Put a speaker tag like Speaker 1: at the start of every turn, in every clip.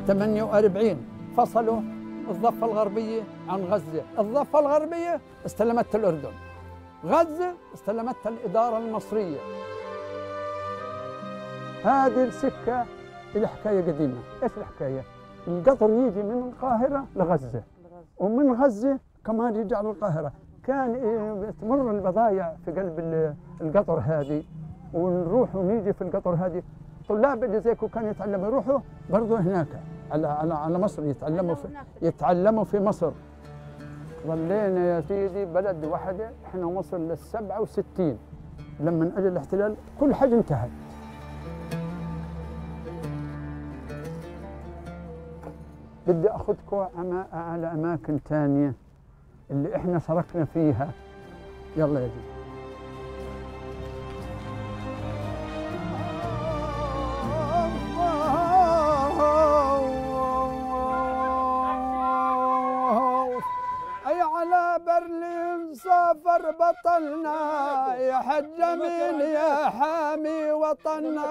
Speaker 1: 48 فصلوا الضفة الغربية عن غزة. الضفة الغربية استلمتها الأردن، غزة استلمتها الإدارة المصرية. هذه السكة الحكاية قديمة. إيش الحكاية؟ القطر يجي من القاهرة لغزة، ومن غزة كمان يرجع للقاهرة. كان تمر البضائع في قلب القطر هذه، ونروح ونيجي في القطر هذه. طلاب اللي زيكم كانوا يتعلموا يروحوا برضه هناك على مصر يتعلموا في مصر. ظلينا يا سيدي بلد واحدة، احنا وصل لل 67 لما اجى الاحتلال كل حاجة انتهت. بدي اخذكم على اماكن ثانية اللي احنا شاركنا فيها. يلا يا جدي. اي على برلين سافر بطلنا، يا حج من يا حامي وطننا.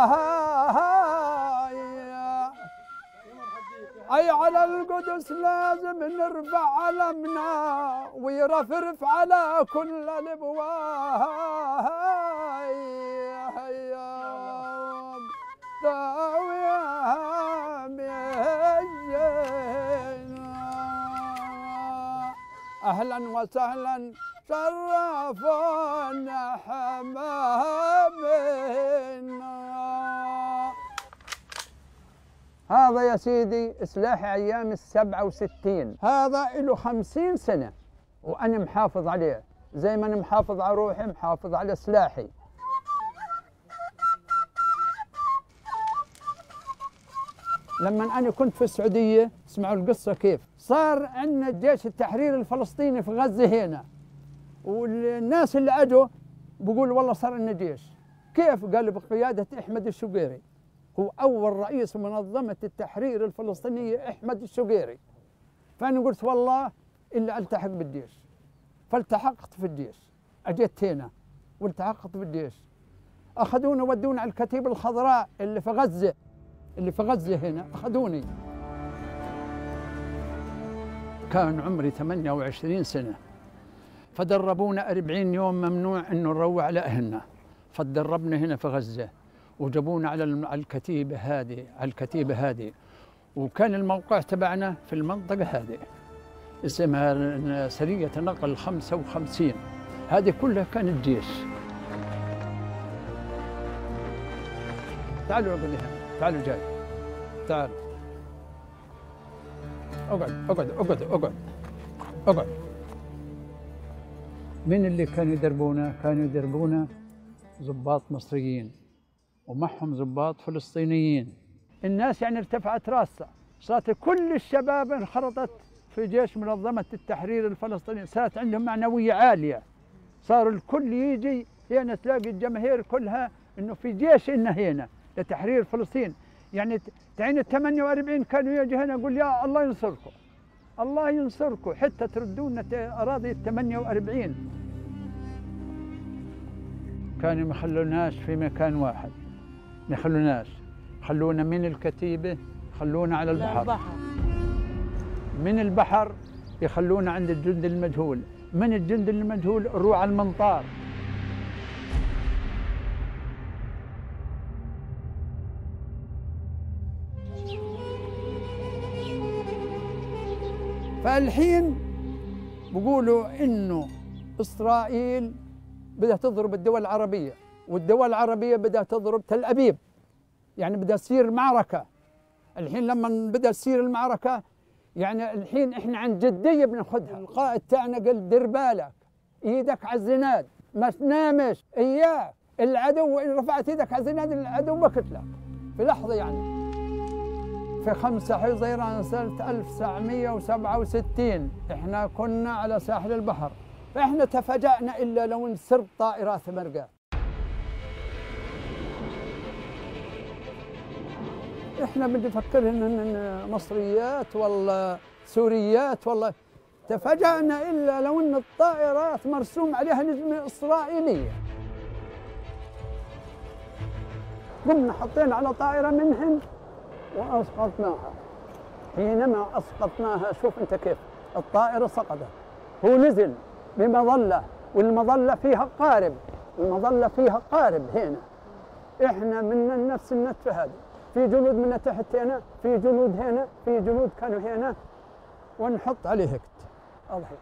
Speaker 1: أي على القدس لازم نرفع علمنا، ويرفرف على كل الأبواب. أهلا وسهلا شرفونا حبايبنا. هذا يا سيدي سلاحي أيام ال67، هذا له 50 سنة وأنا محافظ عليه، زي ما أنا محافظ على روحي محافظ على سلاحي. لما أنا كنت في السعودية، اسمعوا القصة كيف صار عندنا جيش التحرير الفلسطيني في غزة هنا، والناس اللي أجوا بقول والله صار لنا جيش. كيف؟ قال بقيادة أحمد الشقيري، هو أول رئيس منظمة التحرير الفلسطينية أحمد الشقيري. فأنا قلت والله إلا ألتحق بالجيش، فالتحقت في الجيش. أجيت هنا والتحقت بالجيش، أخذونا ودونا على الكتيبة الخضراء اللي في غزة هنا، أخذوني. كان عمري 28 سنة، فدربونا 40 يوم ممنوع إنه نروح على أهلنا، فتدربنا هنا في غزة وجابونا على الكتيبة هذه، وكان الموقع تبعنا في المنطقة هذه اسمها سرية نقل 55. هذه كلها كانت جيش. تعالوا اقعدوا هنا، تعالوا جاي، تعالوا اقعد. من اللي كانوا يدربونا؟ كانوا يدربونا ضباط مصريين ومعهم ضباط فلسطينيين. الناس يعني ارتفعت راسها، صارت كل الشباب انخرطت في جيش منظمة التحرير الفلسطيني، صارت عندهم معنوية عالية، صار الكل يجي هنا، تلاقي الجماهير كلها انه في جيش إلنا هنا لتحرير فلسطين. يعني تعين ال 48 كانوا يجي هنا يقول يا الله ينصركم، الله ينصركم، حتى تردونا أراضي ال 48. كانوا ما يخلوناش في مكان واحد، ما يخلوناش، خلونا من الكتيبة خلونا على البحر، من البحر يخلونا عند الجند المجهول، من الجند المجهول نروح على المنطار. فالحين بيقولوا إنه إسرائيل بدها تضرب الدول العربية، والدول العربية بدها تضرب تل أبيب، يعني بدها تصير معركة. الحين لما بدها تصير المعركة، يعني الحين إحنا عن جدية بناخذها. القائد تاعنا قال دير بالك، إيدك على الزناد، ما تنامش، إياك العدو إن رفعت إيدك على الزناد العدو بقتلك في لحظة. يعني في 5 حزيران سنة 1967 إحنا كنا على ساحل البحر، فإحنا تفاجأنا إلا لو نسرب طائرات مرقاة. إحنا بدي نفكر إن مصريات ولا سوريات، والله تفاجأنا إلا لو إن الطائرات مرسوم عليها نجمة إسرائيلية. قمنا حطينا على طائرة منهم وأسقطناها. حينما أسقطناها، شوف أنت كيف الطائرة سقطت، هو نزل بمظلة، والمظلة فيها قارب، المظلة فيها قارب هنا. إحنا من نفس النتفة هذه، في جنود من تحت هنا، في جنود هنا، في جنود كانوا هنا، ونحط عليه هكت أضحي،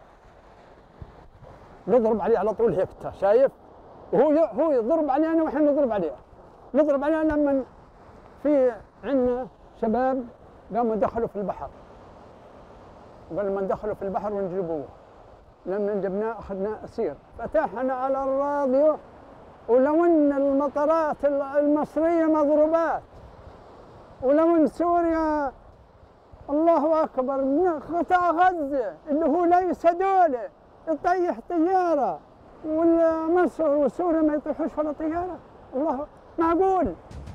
Speaker 1: نضرب عليه على طول هكت، شايف؟ وهو يضرب علينا وإحنا نضرب عليه، نضرب عليه. لما في عندنا شباب قاموا دخلوا في البحر، وقال من دخلوا في البحر ونجيبوه، لما جبناه أخذناه أسير، فتحنا على الراديو، ولو أن المطارات المصرية مضروبات، ولو أن سوريا الله أكبر من قطاع غزة اللي هو ليس دولة يطيح طيارة، ومصر وسوريا ما يطيحوش ولا طيارة، الله معقول؟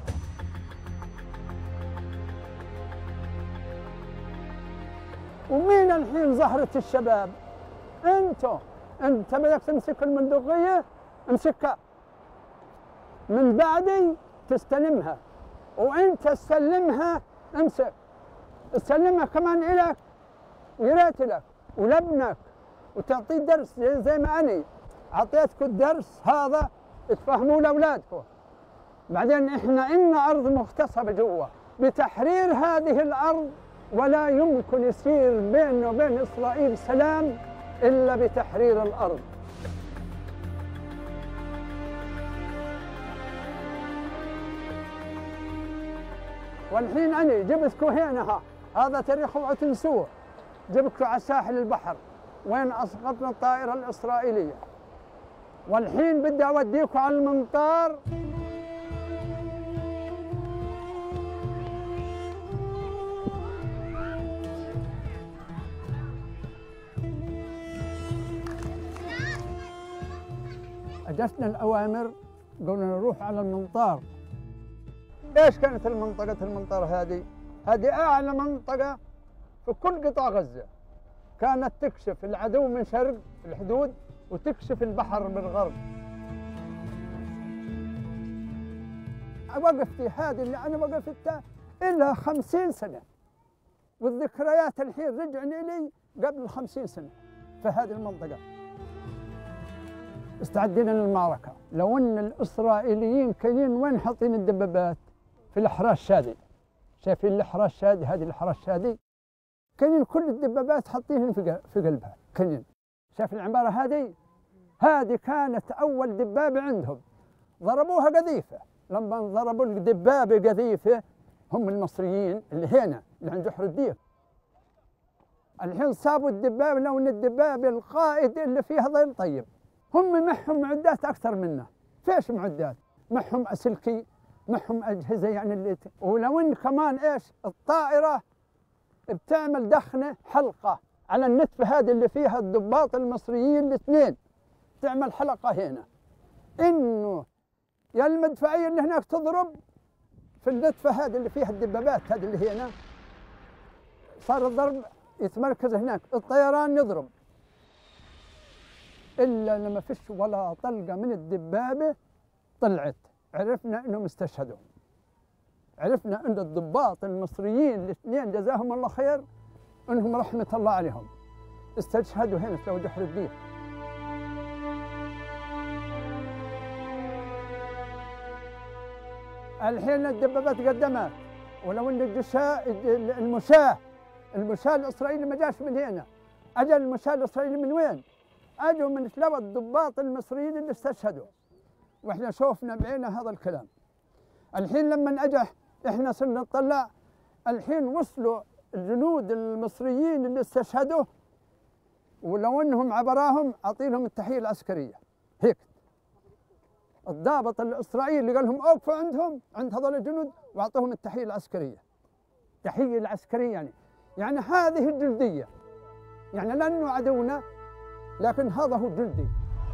Speaker 1: ومين الحين زهرة الشباب؟ انت بدك تمسك البندقية، امسكها من بعدي تستلمها، وانت تسلمها، امسك تسلمها كمان إلك ويريت لك ولابنك، وتعطيه درس زي ما أنا أعطيتكم الدرس هذا تفهموه لأولادكم. بعدين إحنا إلنا أرض مغتصبة جوا، بتحرير هذه الأرض، ولا يمكن يصير بيننا وبين إسرائيل سلام إلا بتحرير الأرض. والحين أنا جبتكم هنا، هذا تاريخ اوعوا تنسوه، جبتكم على ساحل البحر وين أسقطنا الطائرة الإسرائيلية، والحين بدي أوديكم على المنطار. أجتنا الأوامر قلنا نروح على المنطار. إيش كانت المنطقة هذه؟ هذه أعلى منطقة في كل قطاع غزة، كانت تكشف العدو من شرق الحدود وتكشف البحر من غرب. وقفتي هذه اللي أنا وقفتها إلا 50 سنة، والذكريات الحين رجعني لي قبل 50 سنة في هذه المنطقة. استعدينا للمعركة. لو أن الإسرائيليين كانين وين حاطين الدبابات؟ في الأحراش هذه، شايفين الأحراش هذه؟ هذه الأحراش هذه كانين كل الدبابات حاطينهم في قلبها، كانين. شايف العمارة هذه كانت أول دبابة عندهم، ضربوها قذيفة. لما ضربوا الدبابة قذيفة هم المصريين اللي هنا اللي عند جحر الديك، الحين صابوا الدبابة، لو أن الدبابة القائد اللي فيها ظل طيب، هم معهم معدات أكثر منا. فيش معدات؟ معهم أسلكي، معهم أجهزة يعني اللي ولو إن كمان إيش الطائرة بتعمل دخنة حلقة على النتفة هذه اللي فيها الضباط المصريين الاثنين، تعمل حلقة هنا، إنه يا المدفعية اللي هناك تضرب في النتفة هذه اللي فيها الدبابات هذه اللي هنا، صار الضرب يتمركز هناك، الطيران يضرب، إلا لما فيش ولا طلقة من الدبابة طلعت، عرفنا إنهم استشهدوا. عرفنا إن الضباط المصريين الاثنين جزاهم الله خير، إنهم رحمة الله عليهم استشهدوا هنا في جحر الديك. الحين الدبابات قدمت، ولو إن المشاة الإسرائيلي ما جاش من هنا، أجل المشاة الإسرائيلي من وين؟ أجوا من ثلاث الضباط المصريين اللي استشهدوا، وإحنا شوفنا بعينا هذا الكلام. الحين لما أجى إحنا صرنا نطلع، الحين وصلوا الجنود المصريين اللي استشهدوا، ولو أنهم عبراهم أعطينهم التحية العسكرية هيك. الضابط الإسرائيلي قال لهم أوقفوا عند هذول الجنود وأعطوهم التحية العسكرية. التحية العسكرية يعني هذه الجلدية، يعني لأنه عدونا لكن هذا هو جلدي.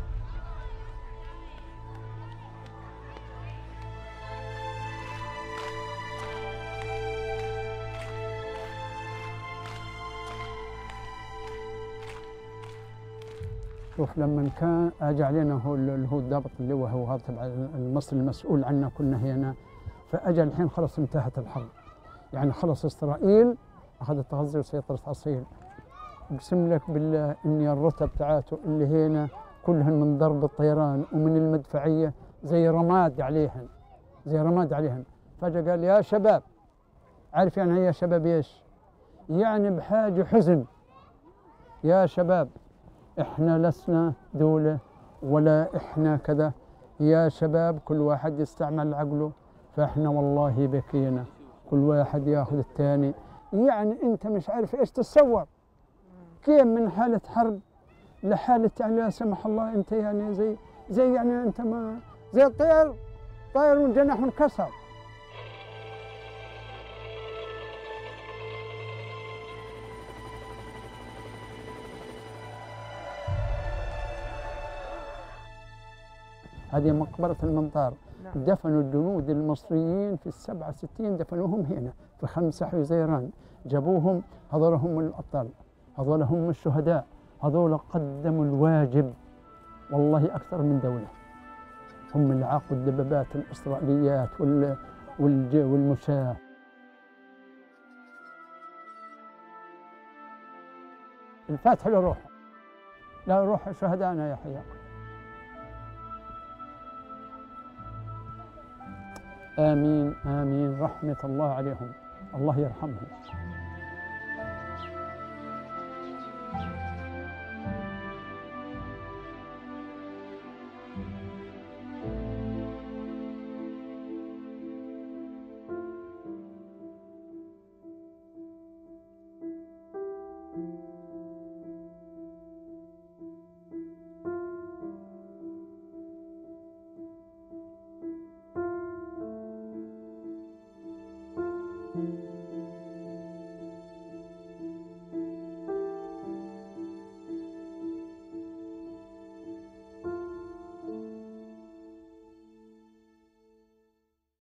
Speaker 1: شوف لما كان اجى علينا هو الضابط اللي هو هذا تبع المصري المسؤول عنا كنا هنا، فاجى الحين خلص انتهت الحرب، يعني خلص اسرائيل أخذت غزة وسيطرت على إسرائيل. أقسم لك بالله إني الرتب تاعته اللي هنا كلهن من ضرب الطيران ومن المدفعية زي رماد عليهن، زي رماد عليهن. فجأة قال يا شباب، عارف يعني يا شباب إيش؟ يعني بحاجة حزن. يا شباب إحنا لسنا دولة ولا إحنا كذا، يا شباب كل واحد يستعمل عقله، فإحنا والله بكينا، كل واحد ياخذ الثاني. يعني أنت مش عارف إيش تتصور كيف من حالة حرب لحالة يعني لا سمح الله أنت يعني زي يعني أنت ما زي الطير طاير والجناح منكسر. هذه مقبرة المنطار.
Speaker 2: نعم.
Speaker 1: دفنوا الجنود المصريين في 67 دفنوهم هنا في 5 حزيران، جابوهم، هذول هم الأبطال، هذول هم الشهداء، هذول قدموا الواجب والله أكثر من دولة. هم اللي عاقوا الدبابات الإسرائيليات والمشاة. الفاتحة لروح، لا روح شهدائنا يا حياء. آمين آمين، رحمة الله عليهم، الله يرحمهم.